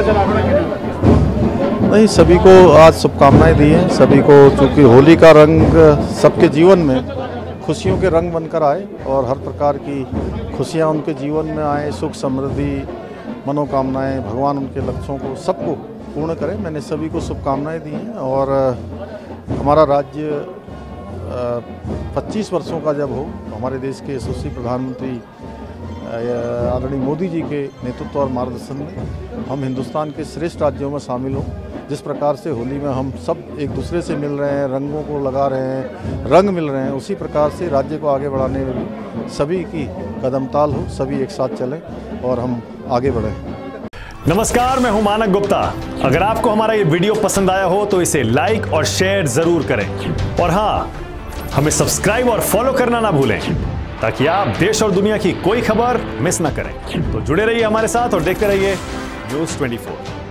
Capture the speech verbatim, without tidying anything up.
Sir आपने? नहीं, सभी को आज शुभकामनाएं दी हैं। सभी को, चूँकि होली का रंग सबके जीवन में खुशियों के रंग बनकर आए और हर प्रकार की खुशियां उनके जीवन में आए, सुख समृद्धि मनोकामनाएं, भगवान उनके लक्ष्यों को सबको पूर्ण करें। मैंने सभी को शुभकामनाएं दी हैं। और हमारा राज्य पच्चीस वर्षों का जब हो, हमारे देश के यशस्वी प्रधानमंत्री आदरणीय मोदी जी के नेतृत्व और मार्गदर्शन में हम हिंदुस्तान के श्रेष्ठ राज्यों में शामिल हों। जिस प्रकार से होली में हम सब एक दूसरे से मिल रहे हैं, रंगों को लगा रहे हैं, रंग मिल रहे हैं, उसी प्रकार से राज्य को आगे बढ़ाने में भी सभी की कदम ताल हो, सभी एक साथ चलें और हम आगे बढ़ें। नमस्कार, मैं हूं मानक गुप्ता। अगर आपको हमारा ये वीडियो पसंद आया हो तो इसे लाइक और शेयर जरूर करें और हाँ, हमें सब्सक्राइब और फॉलो करना ना भूलें ताकि आप देश और दुनिया की कोई खबर मिस ना करें। तो जुड़े रहिए हमारे साथ और देखते रहिए न्यूज़ चौबीस।